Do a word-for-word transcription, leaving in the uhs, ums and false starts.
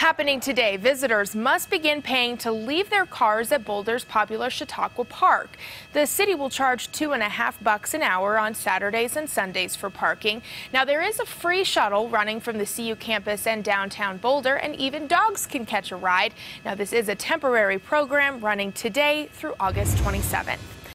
Happening today, visitors must begin paying to leave their cars at Boulder's popular Chautauqua Park. The city will charge two and a half bucks an hour on Saturdays and Sundays for parking. Now, there is a free shuttle running from the C U campus and downtown Boulder, and even dogs can catch a ride. Now, this is a temporary program running today through August twenty-seventh.